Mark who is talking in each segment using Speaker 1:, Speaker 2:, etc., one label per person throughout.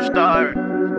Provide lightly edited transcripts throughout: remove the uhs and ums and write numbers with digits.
Speaker 1: superstar.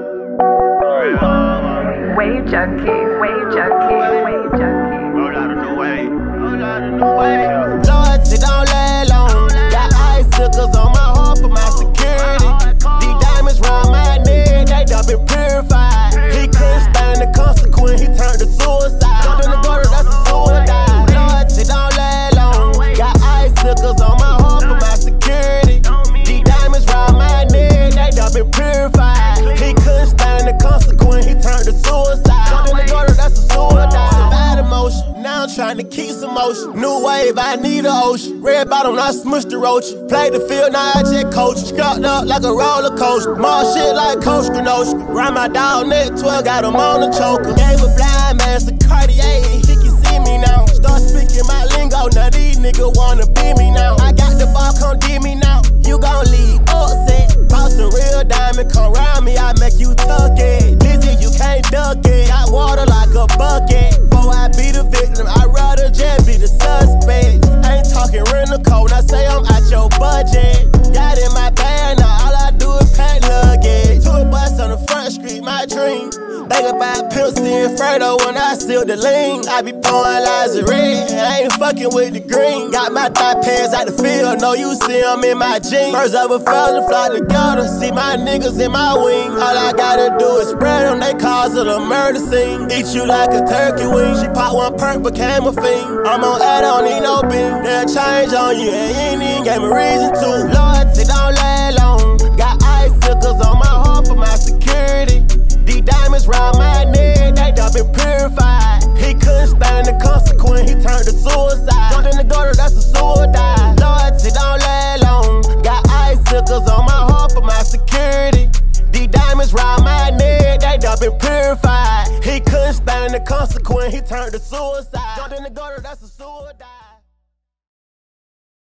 Speaker 2: Wave junkies, wave junkies, wave junkies.
Speaker 1: Roll out of the way, roll out of the way.
Speaker 3: Loyalty don't last long. Got icicles on my heart for my security. These diamonds round my neck, they done been purified. He couldn't stand the consequence, he turned to suicide. Jumped in the gutter, that's a suicide. Loyalty don't last long. Got icicles on my heart for my security. These diamonds round my neck, they done been purified. He couldn't stand the consequence, he turned to suicide. Jumped in the gutter, that's a suicide. Survived emotion, now I'm trying to keep some motion. New wave, I need a ocean. Red bottom, I smushed the roach. Played the field, now I just coach. Scuffed up like a roller coaster. More shit like Coach Kenosha. Round my dog neck 12, got him on the choker. Gave a blind man some Cartier, he can see me now. Start speaking my lingo, now these niggas wanna be me now. I got the ball, come get me now. You gon' leave upset. Bought some real diamond, come round me, I make you tuck it. Lizzie, you can't duck it. Got water like a bucket. Before I be the victim, I'd rather just be the suspect. Ain't talking rental code, I say I'm out your budget. Got in my bag, now all I do is pack luggage. Tour bus on the front street, my dream. Think about Pimp and Fredo when I seal the lean. I be pouring lies of red, I ain't fucking with the green. Got my thigh pads out the field, know you see them in my jeans. Birds of a feather fly together, see my niggas in my wing. All I gotta do is spread them, they cause it a murder scene. Eat you like a turkey wing, she pop one perk, became a fiend. I'm on ad, don't need no beam. They'll change on you, and you ain't even gave me reason to. Loyalty don't last long, got icicles on my heart for my security. These diamonds round my neck, they done been purified. He couldn't stand the consequence, he turned to suicide. Jumped in the gutter, that's a suicide. Loyalty don't last long. Got icicles on my heart for my security. These diamonds round my neck, they done been purified. He couldn't stand the consequence, he turned to suicide. Jumped in the gutter, that's a suicide.